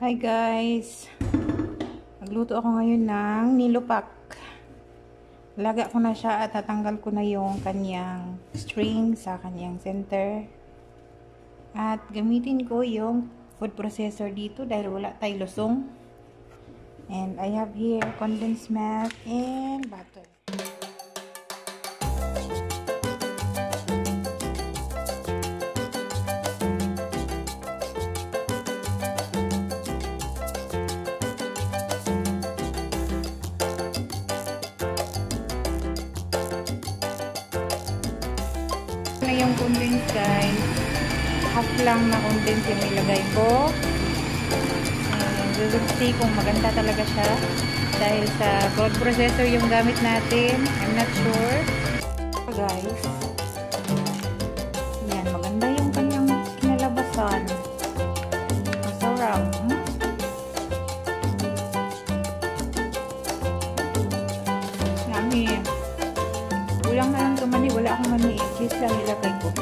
Hi guys! Nagluto ako ngayon ng nilupak. Laga ko na siya at tatanggal ko na yung kanyang string sa kanyang center. At gamitin ko yung food processor dito dahil wala tayong lusong. And I have here condensed milk and butter. Na yung condense guys, half lang na condense yung ilagay ko, and we will see kung maganda talaga siya dahil sa food processor yung gamit natin. I'm not sure guys. Yan, maganda yung kanyang kinalabasan, masarap. Kulang na lang ito mani, wala akong mani, cheese lang ilagay ko.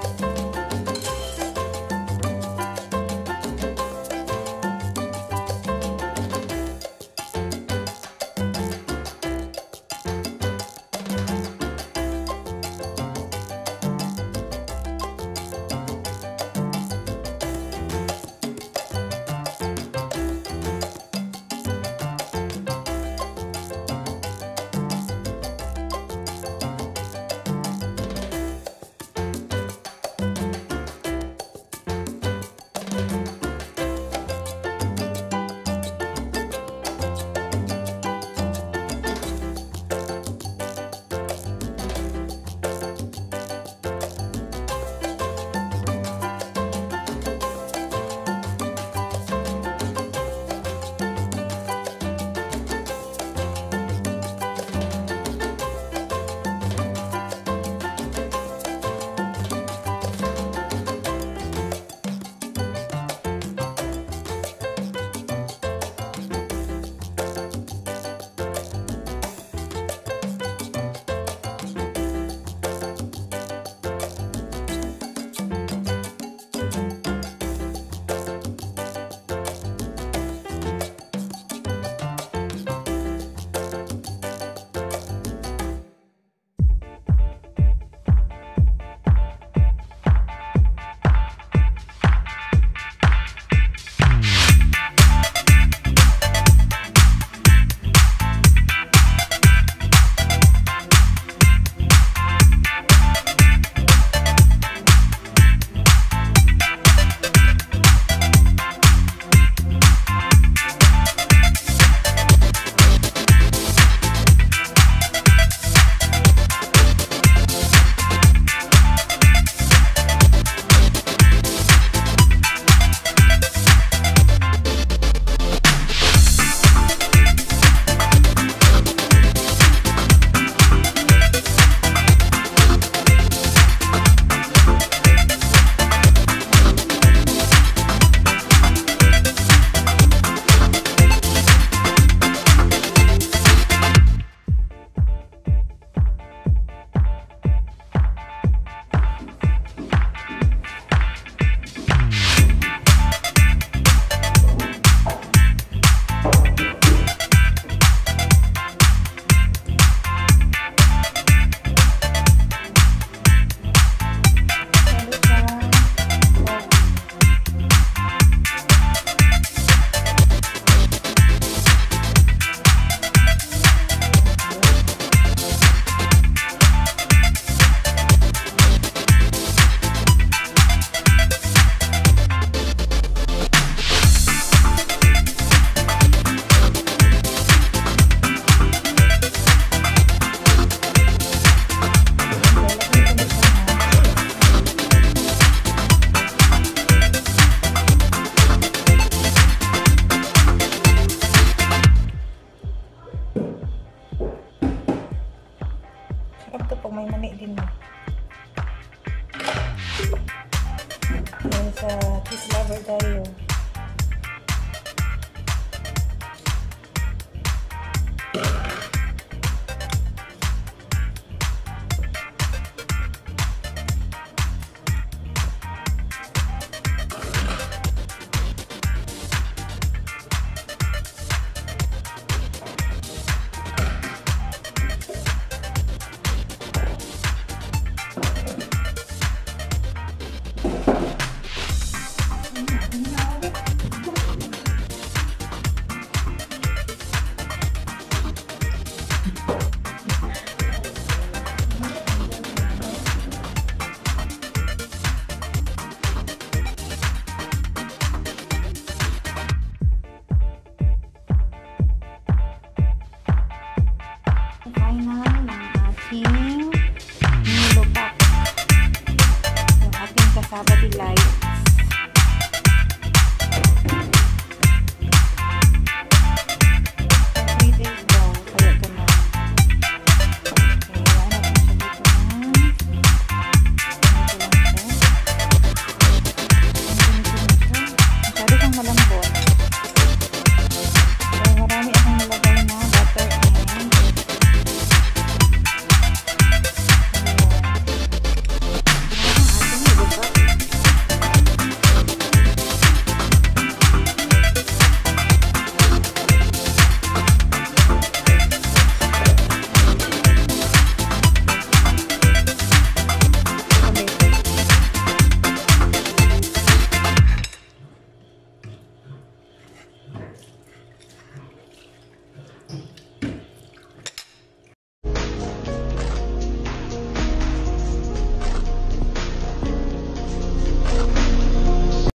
Sarap to pag may mani din mo. Dahil sa cheese lover tayo.